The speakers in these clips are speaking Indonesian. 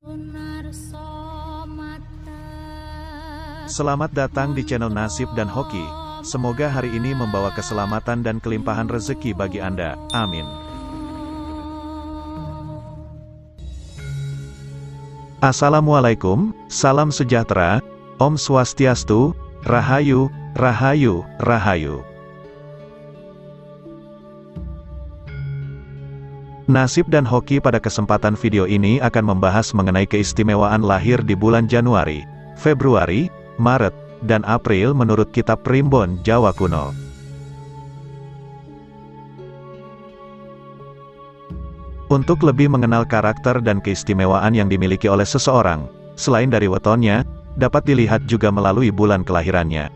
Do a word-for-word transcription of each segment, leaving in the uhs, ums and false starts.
Selamat datang di channel Nasib dan Hoki. Semoga hari ini membawa keselamatan dan kelimpahan rezeki bagi Anda. Amin. Assalamualaikum, salam sejahtera, Om Swastiastu, Rahayu, Rahayu, Rahayu. Nasib dan Hoki pada kesempatan video ini akan membahas mengenai keistimewaan lahir di bulan Januari, Februari, Maret, dan April menurut kitab Primbon Jawa Kuno. Untuk lebih mengenal karakter dan keistimewaan yang dimiliki oleh seseorang, selain dari wetonnya, dapat dilihat juga melalui bulan kelahirannya.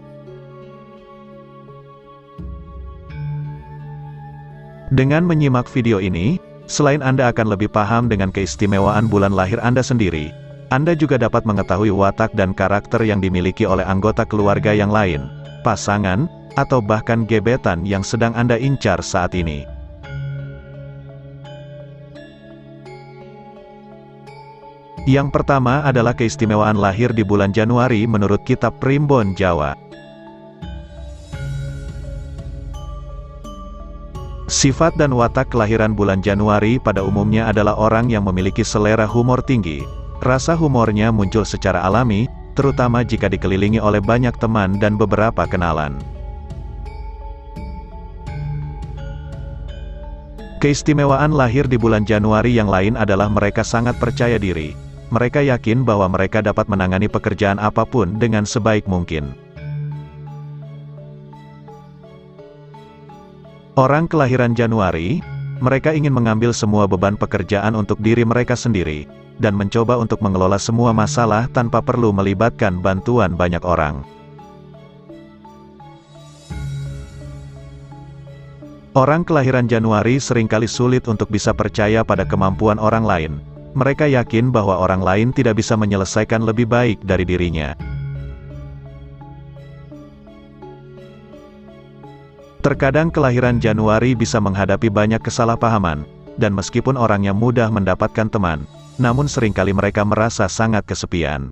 Dengan menyimak video ini, selain Anda akan lebih paham dengan keistimewaan bulan lahir Anda sendiri, Anda juga dapat mengetahui watak dan karakter yang dimiliki oleh anggota keluarga yang lain, pasangan, atau bahkan gebetan yang sedang Anda incar saat ini. Yang pertama adalah keistimewaan lahir di bulan Januari menurut kitab Primbon Jawa. Sifat dan watak kelahiran bulan Januari pada umumnya adalah orang yang memiliki selera humor tinggi. Rasa humornya muncul secara alami, terutama jika dikelilingi oleh banyak teman dan beberapa kenalan. Keistimewaan lahir di bulan Januari yang lain adalah mereka sangat percaya diri. Mereka yakin bahwa mereka dapat menangani pekerjaan apapun dengan sebaik mungkin. Orang kelahiran Januari, mereka ingin mengambil semua beban pekerjaan untuk diri mereka sendiri, dan mencoba untuk mengelola semua masalah tanpa perlu melibatkan bantuan banyak orang. Orang kelahiran Januari seringkali sulit untuk bisa percaya pada kemampuan orang lain. Mereka yakin bahwa orang lain tidak bisa menyelesaikan lebih baik dari dirinya. Terkadang kelahiran Januari bisa menghadapi banyak kesalahpahaman, dan meskipun orangnya mudah mendapatkan teman, namun seringkali mereka merasa sangat kesepian.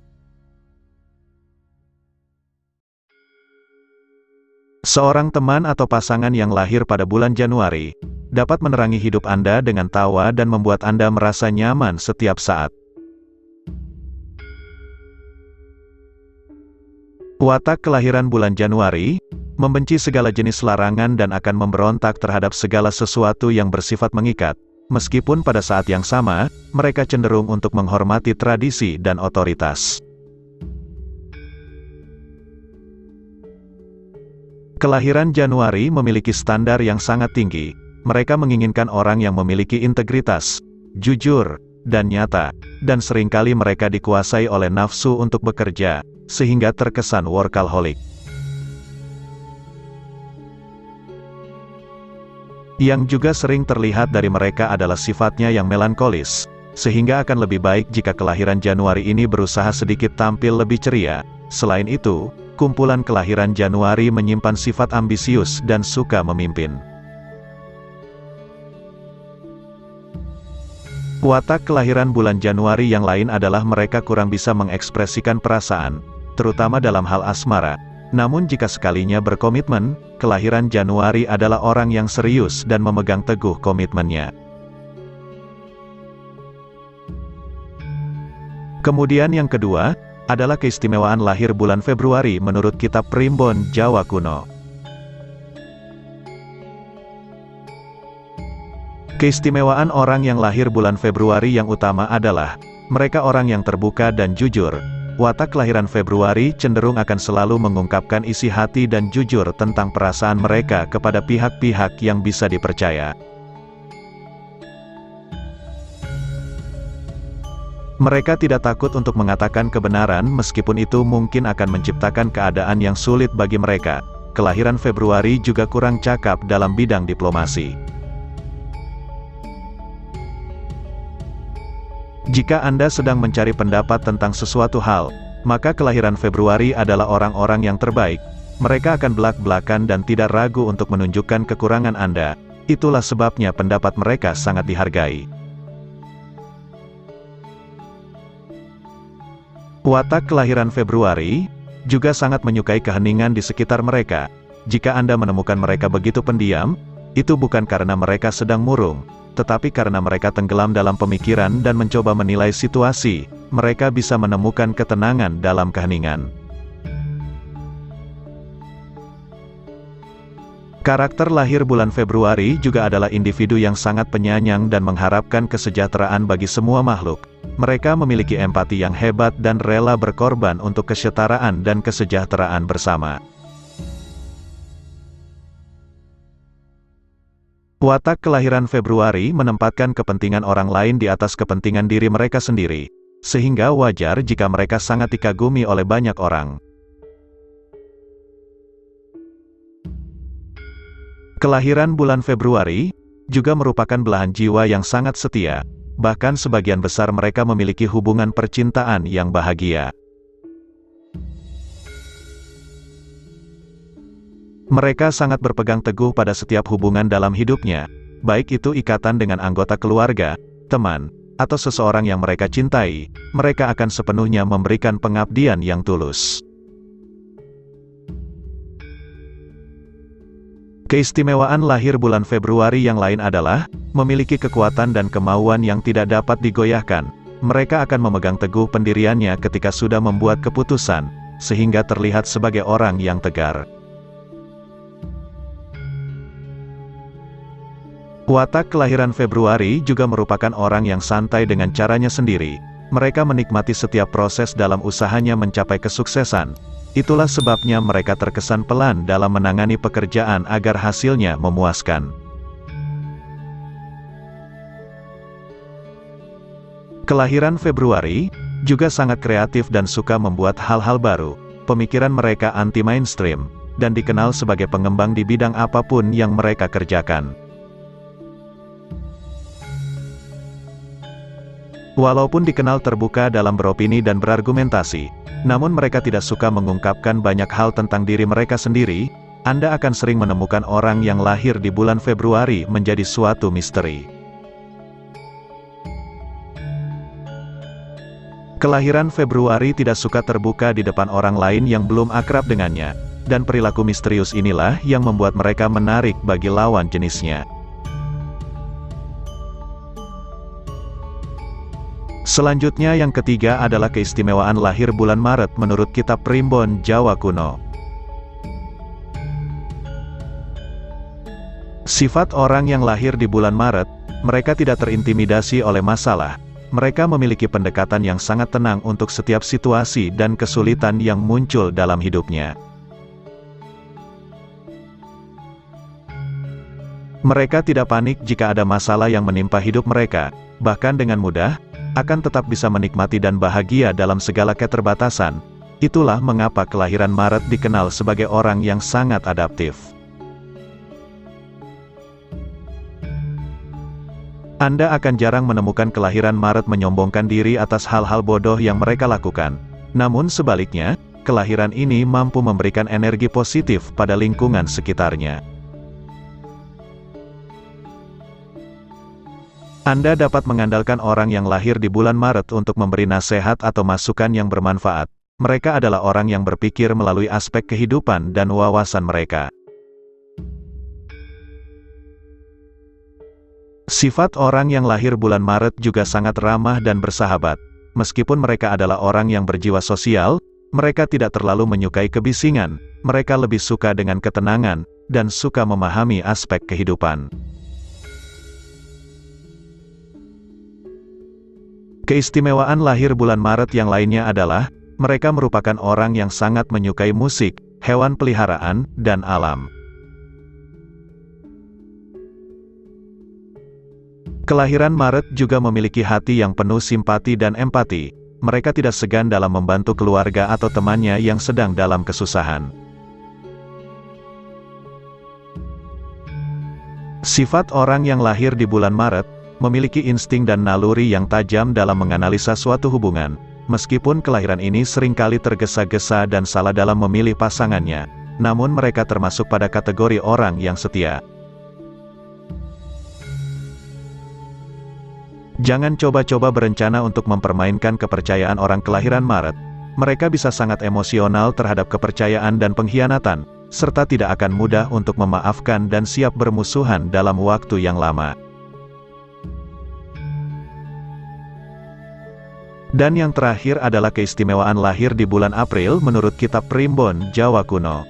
Seorang teman atau pasangan yang lahir pada bulan Januari, dapat menerangi hidup Anda dengan tawa dan membuat Anda merasa nyaman setiap saat. Watak kelahiran bulan Januari, membenci segala jenis larangan dan akan memberontak terhadap segala sesuatu yang bersifat mengikat, meskipun pada saat yang sama, mereka cenderung untuk menghormati tradisi dan otoritas. Kelahiran Januari memiliki standar yang sangat tinggi. Mereka menginginkan orang yang memiliki integritas, jujur, dan nyata, dan seringkali mereka dikuasai oleh nafsu untuk bekerja, sehingga terkesan workaholic. Yang juga sering terlihat dari mereka adalah sifatnya yang melankolis, sehingga akan lebih baik jika kelahiran Januari ini berusaha sedikit tampil lebih ceria. Selain itu, kumpulan kelahiran Januari menyimpan sifat ambisius dan suka memimpin. Watak kelahiran bulan Januari yang lain adalah mereka kurang bisa mengekspresikan perasaan, terutama dalam hal asmara. Namun jika sekalinya berkomitmen, kelahiran Januari adalah orang yang serius dan memegang teguh komitmennya. Kemudian yang kedua, adalah keistimewaan lahir bulan Februari menurut kitab Primbon Jawa Kuno. Keistimewaan orang yang lahir bulan Februari yang utama adalah, mereka orang yang terbuka dan jujur. Watak kelahiran Februari cenderung akan selalu mengungkapkan isi hati dan jujur tentang perasaan mereka kepada pihak-pihak yang bisa dipercaya. Mereka tidak takut untuk mengatakan kebenaran meskipun itu mungkin akan menciptakan keadaan yang sulit bagi mereka. Kelahiran Februari juga kurang cakap dalam bidang diplomasi. Jika Anda sedang mencari pendapat tentang sesuatu hal, maka kelahiran Februari adalah orang-orang yang terbaik. Mereka akan belak-belakan dan tidak ragu untuk menunjukkan kekurangan Anda. Itulah sebabnya pendapat mereka sangat dihargai. Watak kelahiran Februari juga sangat menyukai keheningan di sekitar mereka. Jika Anda menemukan mereka begitu pendiam, itu bukan karena mereka sedang murung, tetapi karena mereka tenggelam dalam pemikiran dan mencoba menilai situasi. Mereka bisa menemukan ketenangan dalam keheningan. Karakter lahir bulan Februari juga adalah individu yang sangat penyayang dan mengharapkan kesejahteraan bagi semua makhluk. Mereka memiliki empati yang hebat dan rela berkorban untuk kesetaraan dan kesejahteraan bersama. Watak kelahiran Februari menempatkan kepentingan orang lain di atas kepentingan diri mereka sendiri, sehingga wajar jika mereka sangat dikagumi oleh banyak orang. Kelahiran bulan Februari juga merupakan belahan jiwa yang sangat setia, bahkan sebagian besar mereka memiliki hubungan percintaan yang bahagia. Mereka sangat berpegang teguh pada setiap hubungan dalam hidupnya, baik itu ikatan dengan anggota keluarga, teman, atau seseorang yang mereka cintai. Mereka akan sepenuhnya memberikan pengabdian yang tulus. Keistimewaan lahir bulan Februari yang lain adalah memiliki kekuatan dan kemauan yang tidak dapat digoyahkan. Mereka akan memegang teguh pendiriannya ketika sudah membuat keputusan, sehingga terlihat sebagai orang yang tegar. Watak kelahiran Februari juga merupakan orang yang santai dengan caranya sendiri. Mereka menikmati setiap proses dalam usahanya mencapai kesuksesan. Itulah sebabnya mereka terkesan pelan dalam menangani pekerjaan agar hasilnya memuaskan. Kelahiran Februari juga sangat kreatif dan suka membuat hal-hal baru. Pemikiran mereka anti-mainstream, dan dikenal sebagai pengembang di bidang apapun yang mereka kerjakan. Walaupun dikenal terbuka dalam beropini dan berargumentasi, namun mereka tidak suka mengungkapkan banyak hal tentang diri mereka sendiri. Anda akan sering menemukan orang yang lahir di bulan Februari menjadi suatu misteri. Kelahiran Februari tidak suka terbuka di depan orang lain yang belum akrab dengannya, dan perilaku misterius inilah yang membuat mereka menarik bagi lawan jenisnya. Selanjutnya yang ketiga adalah keistimewaan lahir bulan Maret menurut kitab Primbon Jawa kuno. Sifat orang yang lahir di bulan Maret, mereka tidak terintimidasi oleh masalah. Mereka memiliki pendekatan yang sangat tenang untuk setiap situasi dan kesulitan yang muncul dalam hidupnya. Mereka tidak panik jika ada masalah yang menimpa hidup mereka, bahkan dengan mudah akan tetap bisa menikmati dan bahagia dalam segala keterbatasan. Itulah mengapa kelahiran Maret dikenal sebagai orang yang sangat adaptif. Anda akan jarang menemukan kelahiran Maret menyombongkan diri atas hal-hal bodoh yang mereka lakukan. Namun sebaliknya, kelahiran ini mampu memberikan energi positif pada lingkungan sekitarnya. Anda dapat mengandalkan orang yang lahir di bulan Maret untuk memberi nasihat atau masukan yang bermanfaat. Mereka adalah orang yang berpikir melalui aspek kehidupan dan wawasan mereka. Sifat orang yang lahir bulan Maret juga sangat ramah dan bersahabat. Meskipun mereka adalah orang yang berjiwa sosial, mereka tidak terlalu menyukai kebisingan. Mereka lebih suka dengan ketenangan, dan suka memahami aspek kehidupan. Keistimewaan lahir bulan Maret yang lainnya adalah, mereka merupakan orang yang sangat menyukai musik, hewan peliharaan, dan alam. Kelahiran Maret juga memiliki hati yang penuh simpati dan empati. Mereka tidak segan dalam membantu keluarga atau temannya yang sedang dalam kesusahan. Sifat orang yang lahir di bulan Maret memiliki insting dan naluri yang tajam dalam menganalisa suatu hubungan. Meskipun kelahiran ini seringkali tergesa-gesa dan salah dalam memilih pasangannya, namun mereka termasuk pada kategori orang yang setia. Jangan coba-coba berencana untuk mempermainkan kepercayaan orang kelahiran Maret. mereka bisa sangat emosional terhadap kepercayaan dan pengkhianatan, serta tidak akan mudah untuk memaafkan dan siap bermusuhan dalam waktu yang lama. Dan yang terakhir adalah keistimewaan lahir di bulan April menurut kitab Primbon Jawa Kuno.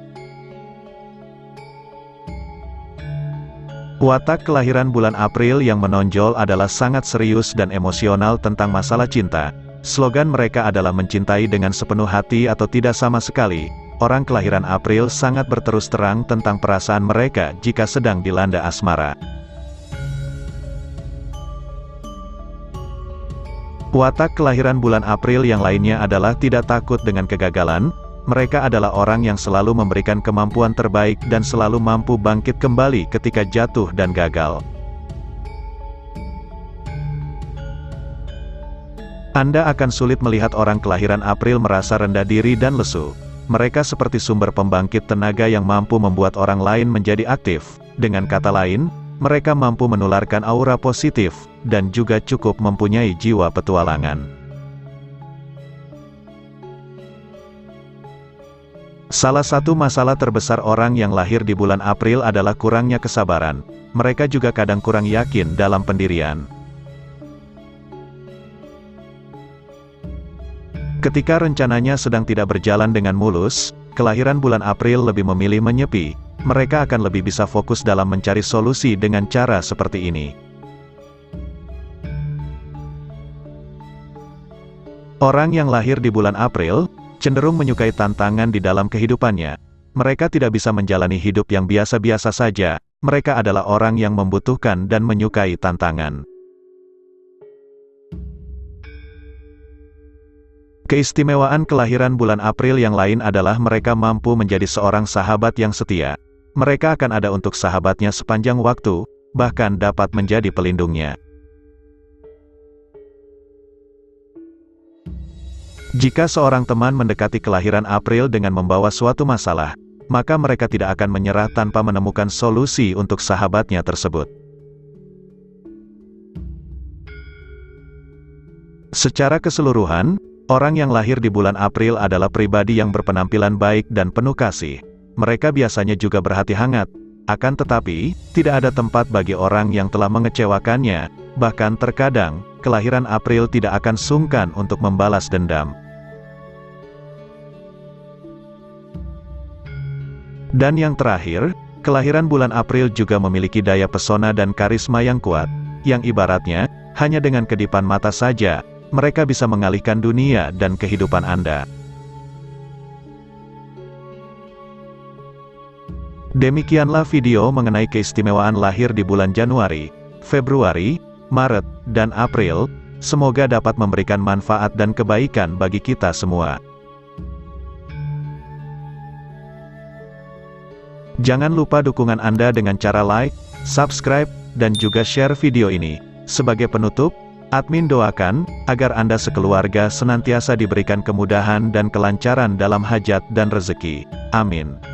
Watak kelahiran bulan April yang menonjol adalah sangat serius dan emosional tentang masalah cinta. Slogan mereka adalah mencintai dengan sepenuh hati atau tidak sama sekali. Orang kelahiran April sangat berterus terang tentang perasaan mereka jika sedang dilanda asmara. Watak kelahiran bulan April yang lainnya adalah tidak takut dengan kegagalan. Mereka adalah orang yang selalu memberikan kemampuan terbaik dan selalu mampu bangkit kembali ketika jatuh dan gagal. Anda akan sulit melihat orang kelahiran April merasa rendah diri dan lesu. Mereka seperti sumber pembangkit tenaga yang mampu membuat orang lain menjadi aktif. Dengan kata lain, mereka mampu menularkan aura positif, dan juga cukup mempunyai jiwa petualangan. Salah satu masalah terbesar orang yang lahir di bulan April adalah kurangnya kesabaran. Mereka juga kadang kurang yakin dalam pendirian. Ketika rencananya sedang tidak berjalan dengan mulus, kelahiran bulan April lebih memilih menyepi. Mereka akan lebih bisa fokus dalam mencari solusi dengan cara seperti ini. Orang yang lahir di bulan April cenderung menyukai tantangan di dalam kehidupannya. Mereka tidak bisa menjalani hidup yang biasa-biasa saja. Mereka adalah orang yang membutuhkan dan menyukai tantangan. Keistimewaan kelahiran bulan April yang lain adalah mereka mampu menjadi seorang sahabat yang setia. Mereka akan ada untuk sahabatnya sepanjang waktu, bahkan dapat menjadi pelindungnya. Jika seorang teman mendekati kelahiran April dengan membawa suatu masalah, maka mereka tidak akan menyerah tanpa menemukan solusi untuk sahabatnya tersebut. Secara keseluruhan, orang yang lahir di bulan April adalah pribadi yang berpenampilan baik dan penuh kasih. Mereka biasanya juga berhati hangat. Akan tetapi, tidak ada tempat bagi orang yang telah mengecewakannya. Bahkan terkadang, kelahiran April tidak akan sungkan untuk membalas dendam. Dan yang terakhir, kelahiran bulan April juga memiliki daya pesona dan karisma yang kuat, yang ibaratnya, hanya dengan kedipan mata saja, mereka bisa mengalihkan dunia dan kehidupan Anda. Demikianlah video mengenai keistimewaan lahir di bulan Januari, Februari, Maret, dan April. Semoga dapat memberikan manfaat dan kebaikan bagi kita semua. Jangan lupa dukungan Anda dengan cara like, subscribe, dan juga share video ini. Sebagai penutup, admin doakan agar Anda sekeluarga senantiasa diberikan kemudahan dan kelancaran dalam hajat dan rezeki. Amin.